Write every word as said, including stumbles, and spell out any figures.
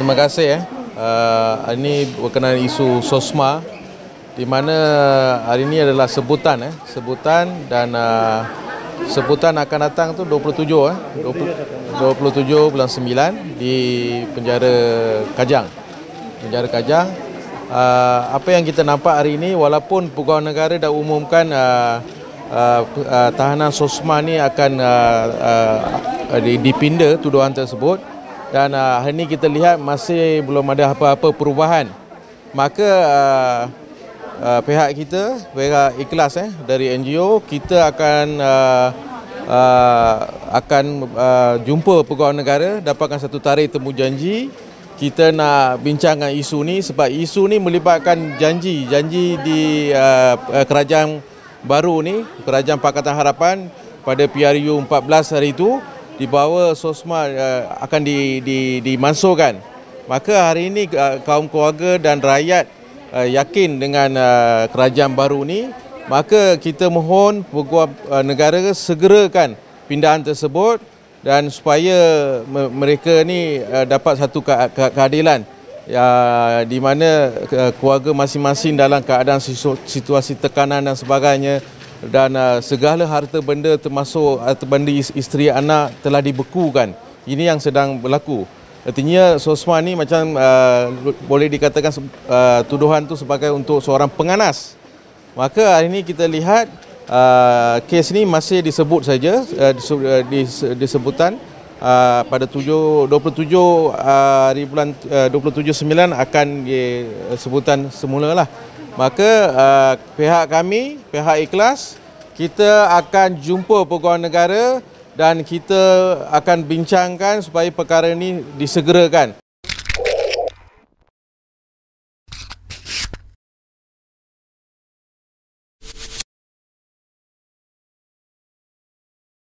Terima kasih. Eh. Uh, hari ini berkenaan isu SOSMA, di mana hari ini adalah sebutan, eh, sebutan dan uh, sebutan akan datang tu dua puluh tujuh, eh, dua puluh tujuh bulan sembilan di penjara Kajang. Penjara Kajang. Uh, apa yang kita nampak hari ini, walaupun Pegawai Negara dah umumkan uh, uh, uh, tahanan SOSMA ni akan uh, uh, dipinda tuduhan tersebut, dan uh, hari ini kita lihat masih belum ada apa-apa perubahan. Maka uh, uh, pihak kita, pihak Ikhlas eh, dari N G O, kita akan uh, uh, akan uh, jumpa Pegawai Negara, dapatkan satu tarikh temu janji. Kita nak bincangkan isu ni sebab isu ni melibatkan janji, janji di uh, kerajaan baru ni, Kerajaan Pakatan Harapan pada P R U empat belas hari itu, di bawah SOSMA uh, akan di, di, dimansuhkan. Maka hari ini uh, kaum keluarga dan rakyat uh, yakin dengan uh, kerajaan baru ni, maka kita mohon Pegawai uh, Negara segerakan pindahan tersebut, dan supaya me mereka ni uh, dapat satu ke ke keadilan, ya, di mana uh, keluarga masing-masing dalam keadaan situ situasi tekanan dan sebagainya, dan uh, segala harta benda termasuk harta benda isteri anak telah dibekukan. Ini yang sedang berlaku. Artinya SOSMA ni macam uh, boleh dikatakan uh, tuduhan tu sebagai untuk seorang penganas. Maka hari ini kita lihat uh, kes ni masih disebut saja, uh, disebutan uh, pada dua puluh tujuh hari bulan uh, dua puluh tujuh sembilan akan disebutan semula lah. Maka uh, pihak kami, pihak Ikhlas, kita akan jumpa Pegawai Negara dan kita akan bincangkan supaya perkara ini disegerakan.